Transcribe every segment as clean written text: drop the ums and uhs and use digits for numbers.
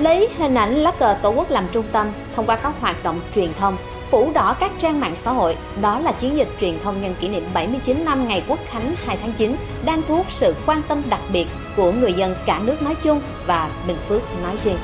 Lấy hình ảnh lá cờ Tổ quốc làm trung tâm thông qua các hoạt động truyền thông, phủ đỏ các trang mạng xã hội, đó là chiến dịch truyền thông nhân kỷ niệm 79 năm ngày Quốc khánh 2 tháng 9 đang thu hút sự quan tâm đặc biệt của người dân cả nước nói chung và Bình Phước nói riêng.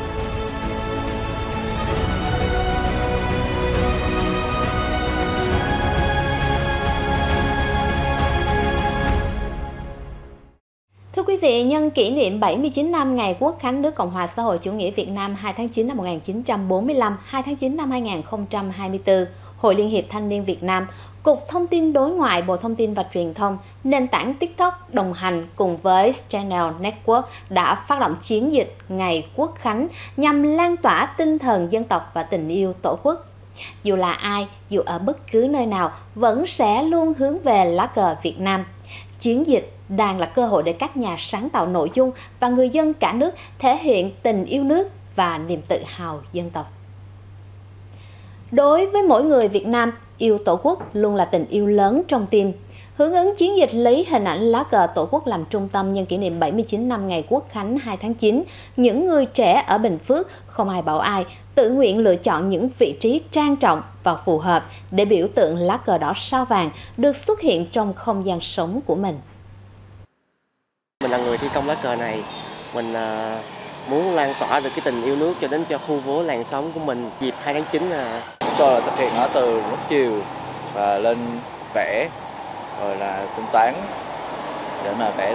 Thưa quý vị, nhân kỷ niệm 79 năm ngày Quốc khánh nước Cộng hòa Xã hội Chủ nghĩa Việt Nam 2 tháng 9 năm 1945, 2 tháng 9 năm 2024, Hội Liên hiệp Thanh niên Việt Nam, Cục Thông tin Đối ngoại Bộ Thông tin và Truyền thông, nền tảng TikTok đồng hành cùng với Channel Network đã phát động chiến dịch Ngày Quốc khánh nhằm lan tỏa tinh thần dân tộc và tình yêu Tổ quốc. Dù là ai, dù ở bất cứ nơi nào, vẫn sẽ luôn hướng về lá cờ Việt Nam. Chiến dịch đang là cơ hội để các nhà sáng tạo nội dung và người dân cả nước thể hiện tình yêu nước và niềm tự hào dân tộc. Đối với mỗi người Việt Nam, yêu Tổ quốc luôn là tình yêu lớn trong tim. Hưởng ứng chiến dịch lấy hình ảnh lá cờ Tổ quốc làm trung tâm nhân kỷ niệm 79 năm ngày Quốc khánh 2 tháng 9, những người trẻ ở Bình Phước không ai bảo ai, tự nguyện lựa chọn những vị trí trang trọng và phù hợp để biểu tượng lá cờ đỏ sao vàng được xuất hiện trong không gian sống của mình. Mình là người thi công lá cờ này, mình muốn lan tỏa được cái tình yêu nước cho đến cho khu phố làng xóm của mình dịp 2 tháng 9. Chúng tôi là thực hiện nó từ lúc chiều và lên vẽ, rồi là tính toán để mà vẽ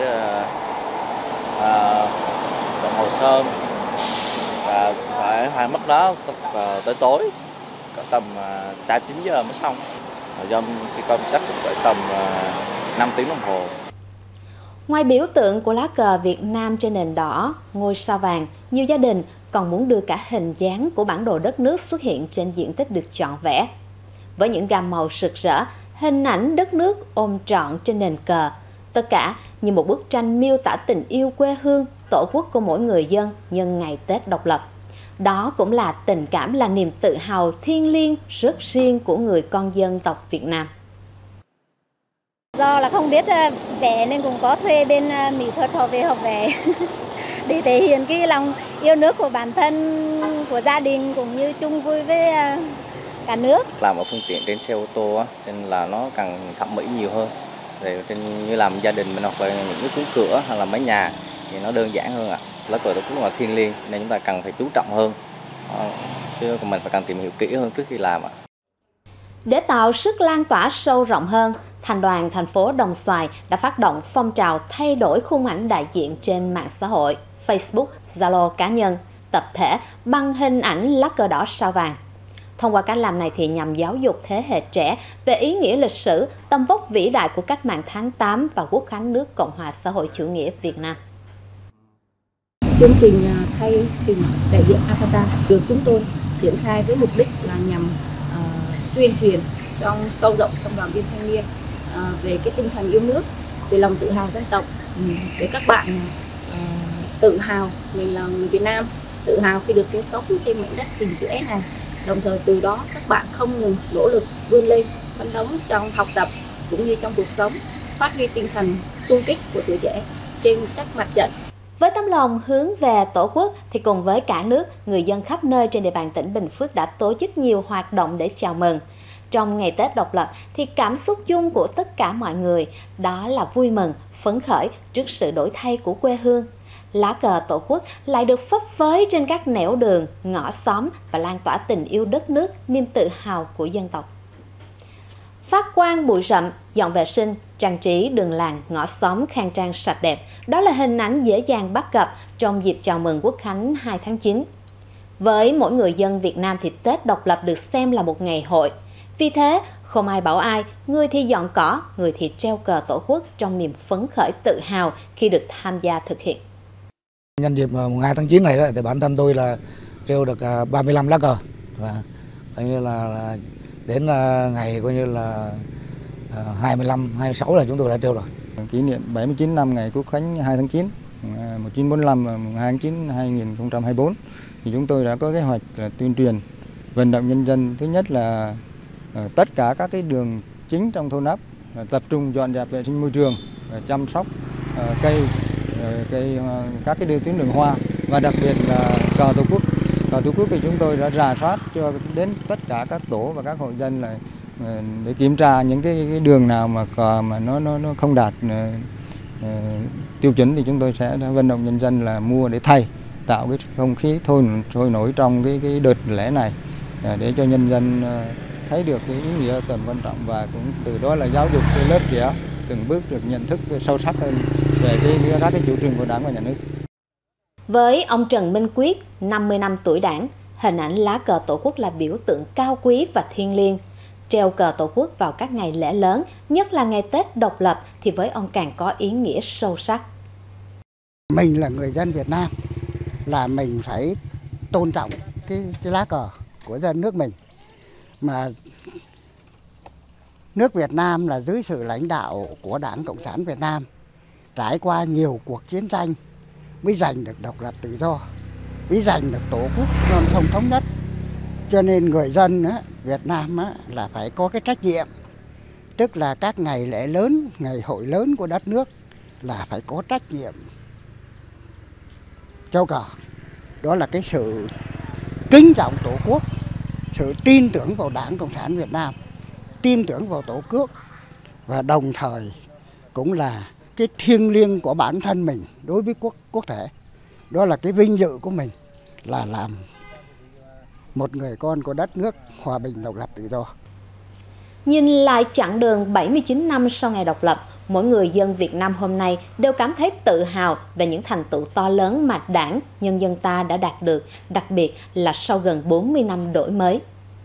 đồng hồ sơn, và phải hoàn mất đó tới tối, tầm 8-9 giờ mới xong. Do cái công chắc cũng phải tầm 5 tiếng đồng hồ. Ngoài biểu tượng của lá cờ Việt Nam trên nền đỏ, ngôi sao vàng, nhiều gia đình còn muốn đưa cả hình dáng của bản đồ đất nước xuất hiện trên diện tích được chọn vẽ. Với những gam màu rực rỡ, hình ảnh đất nước ôm trọn trên nền cờ, tất cả như một bức tranh miêu tả tình yêu quê hương, Tổ quốc của mỗi người dân nhân ngày Tết độc lập. Đó cũng là tình cảm, là niềm tự hào thiêng liêng rất riêng của người con dân tộc Việt Nam. Do là không biết vẽ nên cũng có thuê bên mỹ thuật họ về học vẽ để thể hiện cái lòng yêu nước của bản thân, của gia đình cũng như chung vui với cả nước. Làm ở phương tiện trên xe ô tô nên là nó càng thẩm mỹ nhiều hơn. Rồi như làm gia đình mình hoặc là những cái cuốn cửa hay là mái nhà thì nó đơn giản hơn ạ. Lá cờ Tổ quốc là thiêng liêng nên chúng ta cần phải chú trọng hơn, chứ mình phải cần tìm hiểu kỹ hơn trước khi làm ạ. Để tạo sức lan tỏa sâu rộng hơn, Thành đoàn thành phố Đồng Xoài đã phát động phong trào thay đổi khung ảnh đại diện trên mạng xã hội, Facebook, Zalo cá nhân, tập thể bằng hình ảnh lá cờ đỏ sao vàng. Thông qua cách làm này thì nhằm giáo dục thế hệ trẻ về ý nghĩa lịch sử, tầm vóc vĩ đại của cách mạng tháng 8 và Quốc khánh nước Cộng hòa Xã hội Chủ nghĩa Việt Nam. Chương trình thay hình đại diện avatar được chúng tôi triển khai với mục đích là nhằm tuyên truyền sâu rộng trong đoàn viên thanh niên về cái tinh thần yêu nước, về lòng tự hào dân tộc, để các bạn tự hào mình là người Việt Nam, tự hào khi được sinh sống trên mảnh đất hình chữ S này. Đồng thời từ đó các bạn không ngừng nỗ lực vươn lên, phấn đấu trong học tập cũng như trong cuộc sống, phát huy tinh thần xung kích của tuổi trẻ trên các mặt trận. Với tấm lòng hướng về Tổ quốc thì cùng với cả nước, người dân khắp nơi trên địa bàn tỉnh Bình Phước đã tổ chức nhiều hoạt động để chào mừng. Trong ngày Tết độc lập thì cảm xúc chung của tất cả mọi người đó là vui mừng, phấn khởi trước sự đổi thay của quê hương. Lá cờ Tổ quốc lại được phấp phới trên các nẻo đường, ngõ xóm và lan tỏa tình yêu đất nước, niềm tự hào của dân tộc. Phát quang bụi rậm, dọn vệ sinh, trang trí đường làng, ngõ xóm khang trang sạch đẹp, đó là hình ảnh dễ dàng bắt gặp trong dịp chào mừng Quốc khánh 2 tháng 9. Với mỗi người dân Việt Nam thì Tết độc lập được xem là một ngày hội. Vì thế, không ai bảo ai, người thì dọn cỏ, người thì treo cờ Tổ quốc trong niềm phấn khởi tự hào khi được tham gia thực hiện. Nhân dịp mùng 2 tháng 9 này thì bản thân tôi là treo được 35 lá cờ, và coi như là đến ngày coi như là 25, 26 là chúng tôi đã treo rồi. Kỷ niệm 79 năm ngày Quốc khánh 2 tháng 9 1945 và mùng 2 tháng 9 2024 thì chúng tôi đã có kế hoạch là tuyên truyền vận động nhân dân. Thứ nhất là tất cả các cái đường chính trong thôn ấp tập trung dọn dẹp vệ sinh môi trường, chăm sóc cây các cái tuyến đường hoa, và đặc biệt là cờ Tổ quốc Cờ Tổ quốc thì chúng tôi đã rà soát cho đến tất cả các tổ và các hộ dân là để kiểm tra những cái đường nào mà cờ mà nó không đạt tiêu chuẩn thì chúng tôi sẽ vận động nhân dân là mua để thay, tạo cái không khí sôi nổi trong cái đợt lễ này để cho nhân dân thấy được cái ý nghĩa tầm quan trọng và cũng từ đó là giáo dục cái lớp trẻ từng bước được nhận thức sâu sắc hơn về các cái chủ trương của Đảng và Nhà nước. Với ông Trần Minh Quyết, 50 năm tuổi Đảng, hình ảnh lá cờ Tổ quốc là biểu tượng cao quý và thiêng liêng. Treo cờ Tổ quốc vào các ngày lễ lớn, nhất là ngày Tết độc lập thì với ông càng có ý nghĩa sâu sắc. Mình là người dân Việt Nam, là mình phải tôn trọng cái lá cờ của dân nước mình. Mà nước Việt Nam là dưới sự lãnh đạo của Đảng Cộng sản Việt Nam, trải qua nhiều cuộc chiến tranh mới giành được độc lập tự do, mới giành được Tổ quốc non sông thống nhất. Cho nên người dân Việt Nam là phải có cái trách nhiệm, tức là các ngày lễ lớn, ngày hội lớn của đất nước là phải có trách nhiệm treo cờ. Đó là cái sự kính trọng Tổ quốc, sự tin tưởng vào Đảng Cộng sản Việt Nam, tin tưởng vào Tổ quốc và đồng thời cũng là cái thiêng liêng của bản thân mình đối với quốc thể. Đó là cái vinh dự của mình là làm một người con của đất nước hòa bình độc lập tự do. Nhìn lại chặng đường 79 năm sau ngày độc lập, mỗi người dân Việt Nam hôm nay đều cảm thấy tự hào về những thành tựu to lớn mà Đảng, nhân dân ta đã đạt được, đặc biệt là sau gần 40 năm đổi mới.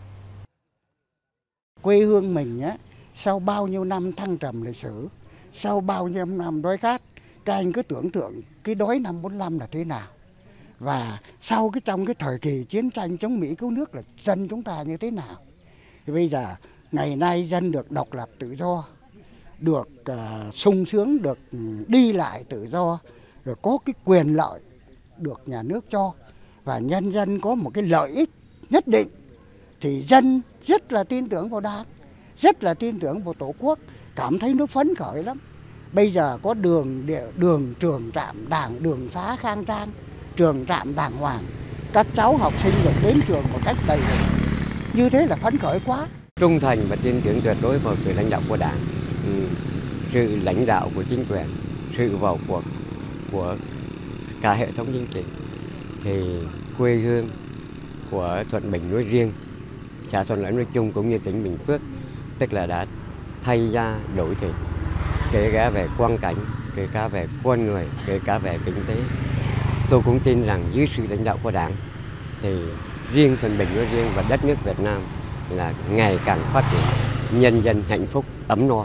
Quê hương mình sau bao nhiêu năm thăng trầm lịch sử, sau bao nhiêu năm đói khát, các anh cứ tưởng tượng cái đói năm 45 là thế nào. Và sau trong cái thời kỳ chiến tranh chống Mỹ cứu nước là dân chúng ta như thế nào. Thì bây giờ ngày nay dân được độc lập tự do, được sung sướng, được đi lại tự do, rồi có cái quyền lợi được nhà nước cho và nhân dân có một cái lợi ích nhất định thì dân rất là tin tưởng vào Đảng, rất là tin tưởng vào Tổ quốc, cảm thấy nó phấn khởi lắm. Bây giờ có đường trường trạm đảng, đường xá khang trang, trường trạm đàng hoàng, các cháu học sinh được đến trường một cách đầy đủ, như thế là phấn khởi quá. Trung thành và tin tưởng tuyệt đối vào sự lãnh đạo của Đảng, sự lãnh đạo của chính quyền, sự vào cuộc của cả hệ thống chính trị, thì quê hương của Thuận Bình nói riêng, xã Thuận Lợi nói chung cũng như tỉnh Bình Phước, tức là đã thay ra đổi thịt, kể cả về quang cảnh, kể cả về con người, kể cả về kinh tế. Tôi cũng tin rằng dưới sự lãnh đạo của Đảng thì riêng Thuận Bình nói riêng và đất nước Việt Nam là ngày càng phát triển, nhân dân hạnh phúc, ấm no.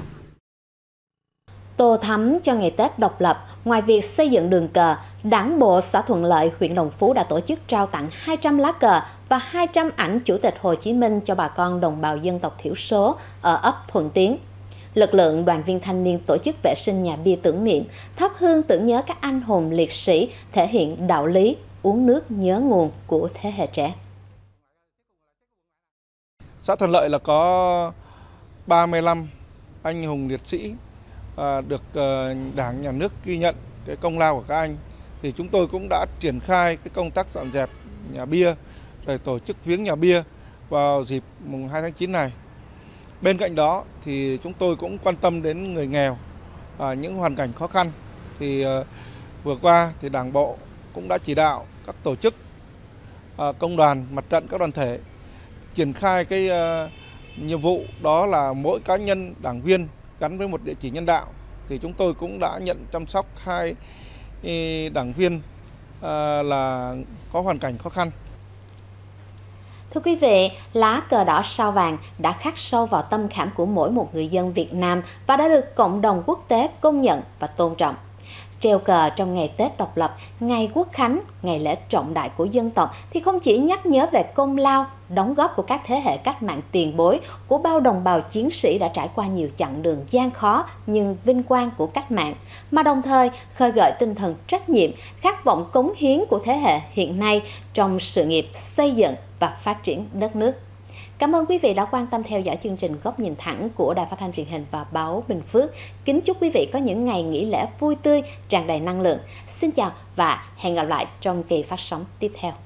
Tô thắm cho ngày Tết độc lập, ngoài việc xây dựng đường cờ, Đảng bộ xã Thuận Lợi, huyện Đồng Phú đã tổ chức trao tặng 200 lá cờ và 200 ảnh Chủ tịch Hồ Chí Minh cho bà con đồng bào dân tộc thiểu số ở ấp Thuận Tiến. Lực lượng đoàn viên thanh niên tổ chức vệ sinh nhà bia tưởng niệm, thắp hương tưởng nhớ các anh hùng liệt sĩ, thể hiện đạo lý uống nước nhớ nguồn của thế hệ trẻ. Xã Thuận Lợi là có 35 anh hùng liệt sĩ được Đảng, Nhà nước ghi nhận cái công lao của các anh. Thì chúng tôi cũng đã triển khai cái công tác dọn dẹp nhà bia, rồi tổ chức viếng nhà bia vào dịp mùng 2 tháng 9 này. Bên cạnh đó thì chúng tôi cũng quan tâm đến người nghèo, những hoàn cảnh khó khăn. Thì vừa qua thì Đảng bộ cũng đã chỉ đạo các tổ chức, công đoàn, mặt trận, các đoàn thể triển khai cái nhiệm vụ đó là mỗi cá nhân đảng viên gắn với một địa chỉ nhân đạo. Thì chúng tôi cũng đã nhận chăm sóc 2 đảng viên là có hoàn cảnh khó khăn. Thưa quý vị, lá cờ đỏ sao vàng đã khắc sâu vào tâm khảm của mỗi một người dân Việt Nam và đã được cộng đồng quốc tế công nhận và tôn trọng. Treo cờ trong ngày Tết độc lập, ngày Quốc khánh, ngày lễ trọng đại của dân tộc thì không chỉ nhắc nhớ về công lao, đóng góp của các thế hệ cách mạng tiền bối, của bao đồng bào chiến sĩ đã trải qua nhiều chặng đường gian khó nhưng vinh quang của cách mạng, mà đồng thời khơi gợi tinh thần trách nhiệm, khát vọng cống hiến của thế hệ hiện nay trong sự nghiệp xây dựng và phát triển đất nước. Cảm ơn quý vị đã quan tâm theo dõi chương trình Góc nhìn thẳng của Đài Phát thanh Truyền hình và Báo Bình Phước. Kính chúc quý vị có những ngày nghỉ lễ vui tươi, tràn đầy năng lượng. Xin chào và hẹn gặp lại trong kỳ phát sóng tiếp theo.